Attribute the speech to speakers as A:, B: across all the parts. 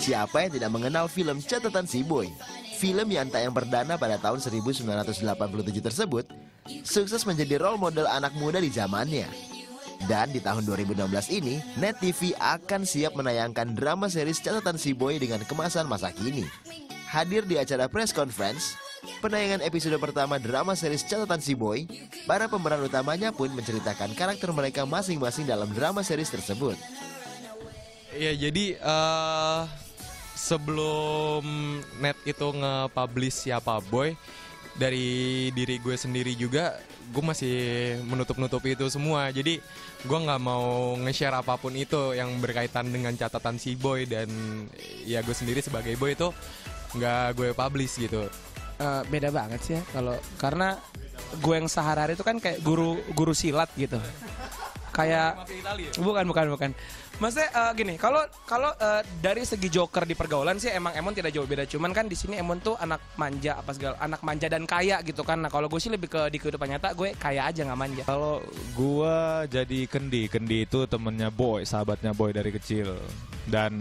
A: Siapa yang tidak mengenal film Catatan Si Boy? Film yang tayang perdana pada tahun 1987 tersebut sukses menjadi role model anak muda di zamannya. Dan di tahun 2016 ini, Net TV akan siap menayangkan drama series Catatan Si Boy dengan kemasan masa kini. Hadir di acara press conference penayangan episode pertama drama series Catatan Si Boy, para pemeran utamanya pun menceritakan karakter mereka masing-masing dalam drama series tersebut.
B: Ya, jadi sebelum Net itu nge-publish siapa Boy, dari diri gue sendiri juga gue masih menutup-nutupi itu semua. Jadi gue nggak mau nge-share apapun itu yang berkaitan dengan Catatan Si Boy, dan ya gue sendiri sebagai Boy itu nggak gue publish gitu.
C: Beda banget sih ya karena gue yang sehari-hari itu kan kayak guru silat gitu. Kayak bukan. Maksudnya gini, kalau dari segi Joker di pergaulan sih emang Emon tidak jauh beda, cuman kan di sini Emon tuh anak manja anak manja dan kaya gitu kan. Nah, kalau gue sih lebih ke di kehidupan nyata gue kaya aja nggak manja.
D: Kalau gue jadi Kendi itu temennya Boy, sahabatnya Boy dari kecil, dan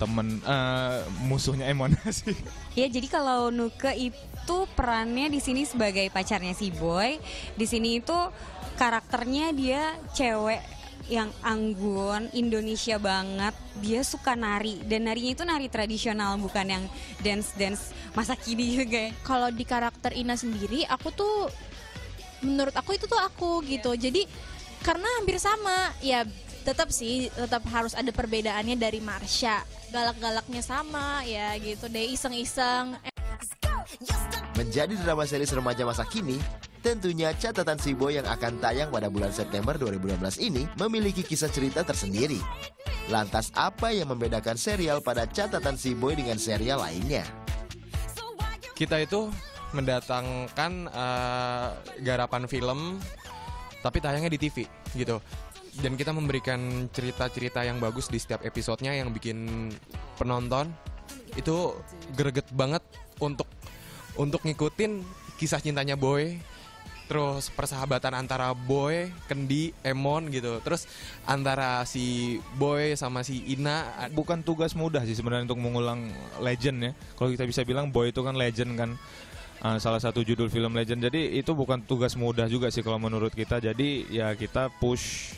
D: musuhnya Emon sih.
E: Ya, jadi kalau Nuke itu perannya di sini sebagai pacarnya si Boy. Di sini itu karakternya dia cewek yang anggun, Indonesia banget. Dia suka nari, dan narinya itu nari tradisional, bukan yang dance masa kini juga.
F: Kalau di karakter Ina sendiri, menurut aku itu tuh aku gitu. Jadi karena hampir sama, ya tetap harus ada perbedaannya dari Marsha. Galak-galaknya sama ya gitu deh, iseng-iseng.
A: Menjadi drama series remaja masa kini, tentunya Catatan Si Boy yang akan tayang pada bulan September 2016 ini memiliki kisah cerita tersendiri. Lantas apa yang membedakan serial pada Catatan Si Boy dengan serial lainnya?
B: Kita itu mendatangkan garapan film, tapi tayangnya di TV gitu. Dan kita memberikan cerita-cerita yang bagus di setiap episodenya yang bikin penonton itu greget banget untuk ngikutin kisah cintanya Boy, terus persahabatan antara Boy, Kendi, Emon gitu, terus antara si Boy sama si Ina.
D: Bukan tugas mudah sih sebenarnya untuk mengulang legend ya. Kalau kita bisa bilang Boy itu kan legend kan, salah satu judul film legend. Jadi itu bukan tugas mudah juga sih kalau menurut kita. Jadi ya kita push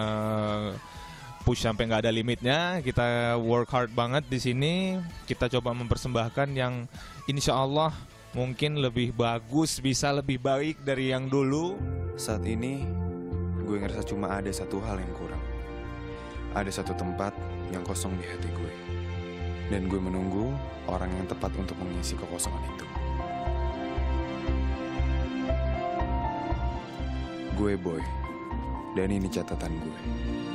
D: sampai nggak ada limitnya. Kita work hard banget di sini. Kita coba mempersembahkan yang insya Allah mungkin lebih bagus, bisa lebih baik dari yang dulu.
G: Saat ini gue ngerasa cuma ada satu hal yang kurang. Ada satu tempat yang kosong di hati gue. Dan gue menunggu orang yang tepat untuk mengisi kekosongan itu. Gue Boy, dan ini catatan gue.